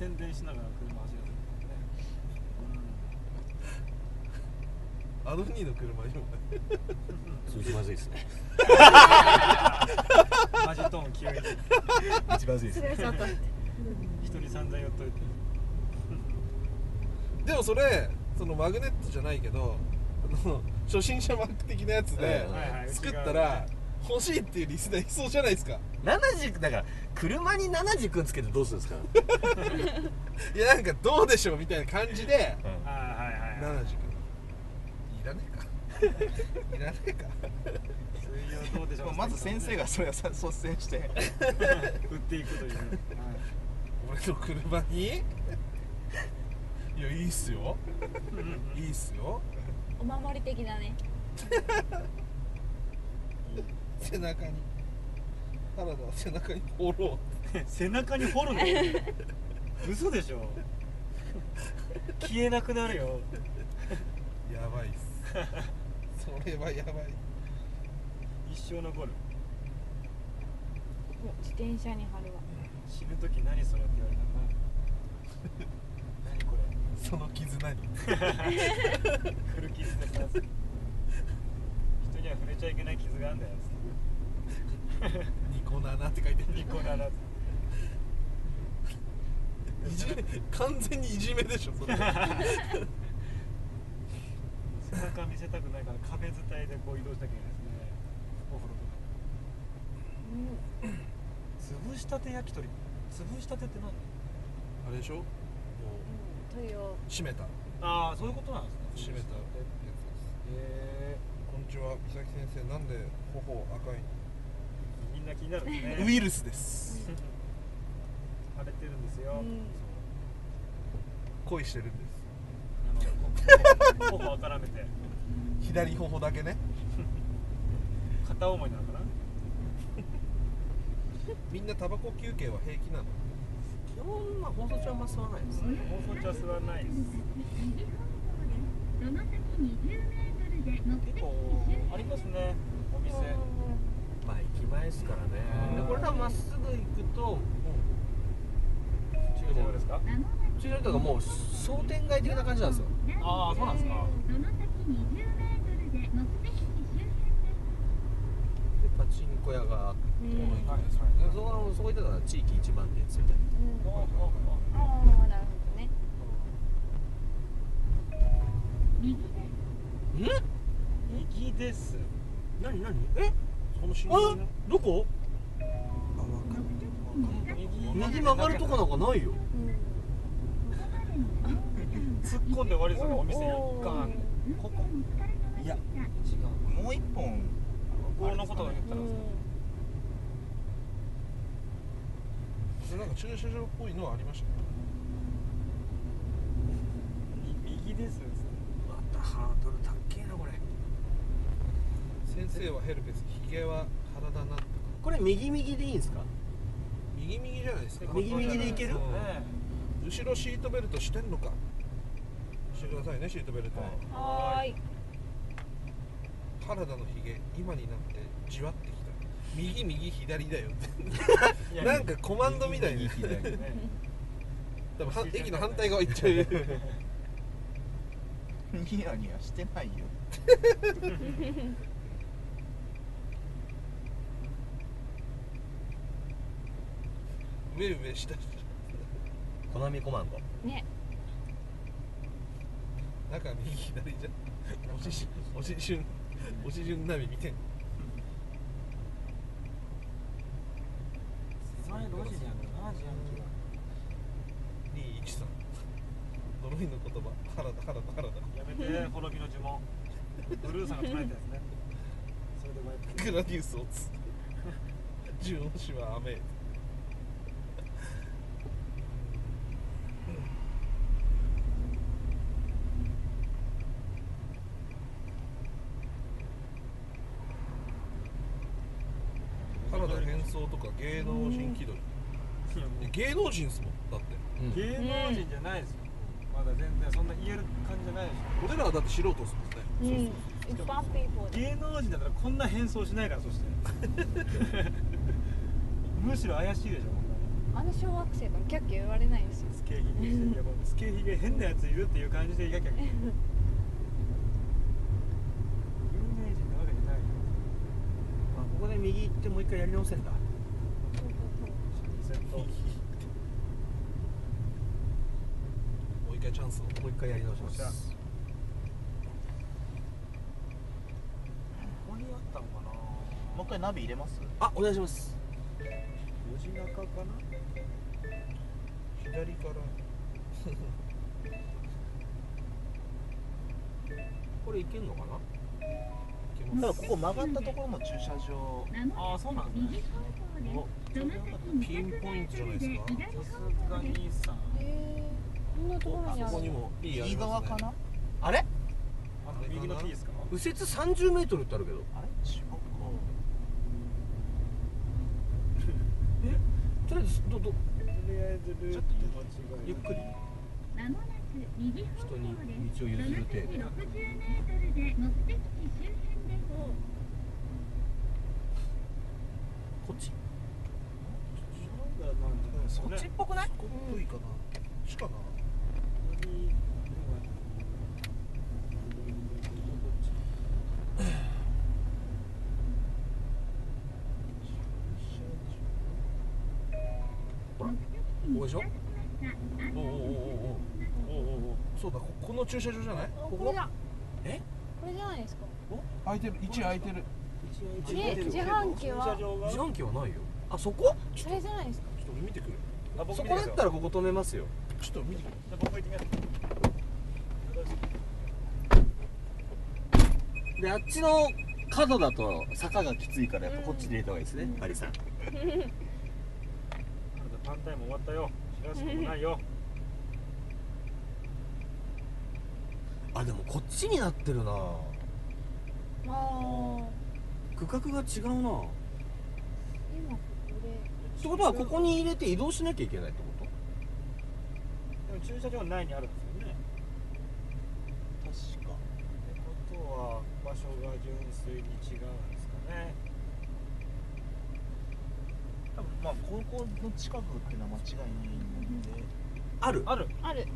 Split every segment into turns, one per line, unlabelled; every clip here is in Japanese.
宣伝しながら車走らせる、
アドニーの車にも
そいつまずいですね。
マジトーン急に
一番まずいですね。
人に散々寄っといて。
でもそれそのマグネットじゃないけど初心者マーク的なやつで作ったら欲しいっていうリスナーいそうじゃないですか。
7軸だから車に7軸つけてどうするんですか。
いやなんかどうでしょうみたいな感じで
はいはいはい。
7軸いらねえかいらねえか
水曜どうでしょう。
まず先生がそれを率先して
売っていくという、はい、
俺の車にいやいいっすよいいっすよ。
お守り的なね。
背中に原田は背中に掘ろ
背中に掘るの嘘でしょ。消えなくなるよ。
うやばいっすそれはやばい。
一生残る。
自転車に貼るわ。
死ぬ時何それって言われたの何これ。
その傷何
古傷でさ、人には触れちゃいけない傷があるんだよ。
ニコナナって書いてる。
ニコならず。
いじめ完全にいじめでしょそれ。
背中見せたくないから壁伝いでこう移動したきゃいけないですね。お風呂とか。潰したて焼き鳥。潰したてって何？
あれでしょもう
鳥を
閉めた
ああ、そういうことなんですね。
閉めたやつです。こんにちは美咲先生、なんで頬赤い
みんな気になるんですね。
ウイルスです。
腫れてるんですよ。
恋してるんです。
頬を絡めて
左頬だけね。
片思いなのかな。
みんなタバコ休憩は平気なの？
基本まあ放送中はあんま吸わないですね。
放送中は吸わないです。結構ありますね、お店。
まあ駅前ですからね。でこれ多分まっすぐ行くと
駐車場ですか？
駐車場とかもう商店街的な感じなんですよ。
ああ、そうなんですか。
でパチンコ屋があって、そこ行ったら地域一番店ですよね。
ああ、なるほどね。
右です。
何？
え？その信号
あ、どこ？右曲がるとこなんかないよ。
突っ込んで終わりですよね、お店にガーンって。ここ？
いや違う、もう一本
向こうのことが言ったらですか？
なんか駐車場っぽいのはありましたね。
右です。
またハードル高えなこれ。
先生はヘルペス、ヒゲは原田なんとか。
これ右でいいんですか？
右じゃないですか。
右でいける？
後ろシートベルトしてんのか。してくださいね、シートベルト。
はーい。
原田のヒゲ今になってじわってきた。右左だよってなんかコマンドみたいに多分駅の反対側行っちゃう。
ニヤニヤしてないよ。
上下
コナミコマンド
ね。
中右左じゃおし順ナビ見てん。
前路地じゃんな、自販機が。
213呪いの言葉、原田
やめて、滅びの呪文。ブルーさんが唱えたやつね。それでこうやって
グラディウスをつ順押しは雨。原田変装とか芸能人気取り。芸能人っすもんだって。
芸能人じゃないですよ。まだ全然そんな言える感じじゃないでし
俺らはだって素人っすもんね。
一般ピーポー
ょ。芸能人だったらこんな変装しないから、そしてむしろ怪しいでしょ。
あの小学生からキャッキャ言われないですよ。
スケヒゲしていやもうスケヒゲ変なやついるっていう感じでいかきゃ有名人なわけじゃないよ。
あ、ここで右行ってもう一回やり直せんだ。
新鮮と
もう一回チャンスを。
もう一回やり直します。
ここにあったのかな。
もう一回ナビ入れます？
あ、お願いします。
路地中かな。
左から
これ行けんのかな。
ただここ曲がったところの駐車場。
ああそうなんですね。
お、ピンポイントじゃないですか。
さすがにさん。
こんなところにある
ここにも P あり
右
ますね。
側かな？あれ？
あの右の P ですか。
右折30メートルってあるけど。
あれ？違うか。
とりあえず
とりあえずルート間違い
ゆっくり
まもなく右方
人に
向です。
道を譲る程度。
760メートルで目的地周辺です。
こっち。
そっちっぽくない？
こっぽいかな。しかな。
ほら、ここでしょ。おおおおお
おうおうおう。
そうだ、この駐車場じゃない？
これだ。
え？
これじゃないですか。
空いてる。1空いてる。
自販機は
自販機はないよ。あ、そこ？
それじゃないですか。
ちょっと俺見てくる。
あ僕
そ
見てみますよ。
こだったらここ止めますよ。
ちょっと見てくる。
じゃあ僕行ってみます。
で、あっちの角だと坂がきついからやっぱこっちで入れた方がいいですね、アリさん。
パンタイム終わったよ。知らせてもないよ。
あ、でもこっちになってるな。
あ
区画が違うな。
今これ。
ってことはここに入れて移動しなきゃいけないってこ
でも駐車場内にあるんですよね。
確か。
ってことは場所が純粋に違うんですかね。
多分まあ高校の近くっていうのは間違いないんで。
と？ある。
ある。
ある。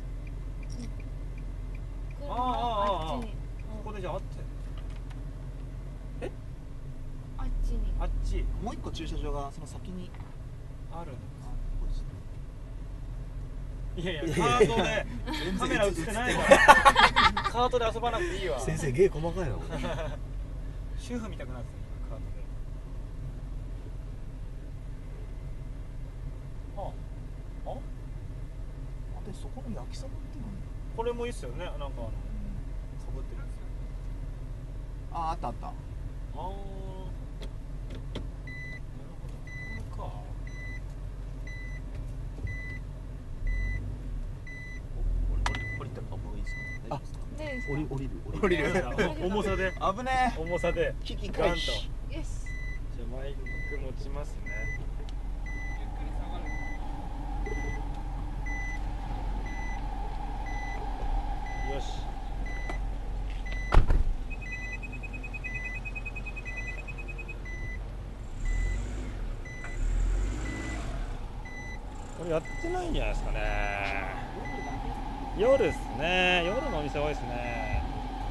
車
あ
あっちに。
ここでじゃああって。
あっちに。
あっち
もう一個駐車場がその先に。
あるの。
あ、ここですね。
いやいや、
いや
カートでカメラ映ってないからカートで遊ばなくていいわ。
先生芸細かいな。
主婦見たくなってたカートで。はあ、あ、
でそこの焼きそばっていうの。
これもいいっすよね。なんかかぶってるんですよ。
あ、あったあった。
ああ、なるほど。これか。
降りた方がいいですか？
あ
でですか。
降りる。
降りる。
重さで
危ねえ。
重さで
危機
ガンと。
回避。
じゃ
よし。
あマイク持ちますね。よし。これやってないんじゃないですかね。夜ですね。夜のお店多いですね。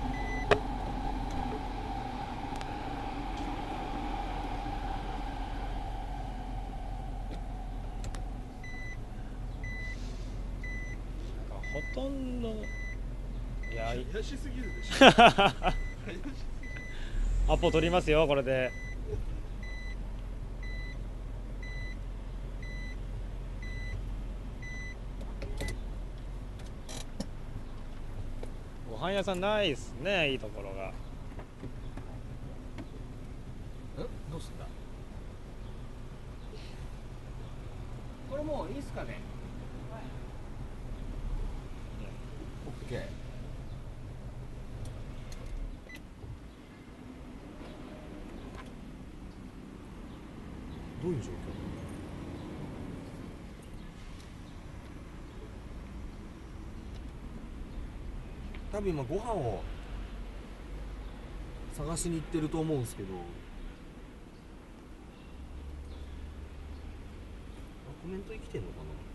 ほとんどいや
怪しすぎるでしょ。
アポ取りますよこれで。ご飯屋さんないっすね。いいところが。
どうすんだ。これもういいっすかね。オッケー。どういう状況？多分今ご飯を探しに行ってると思うんですけど、こコメント生きてんのかな。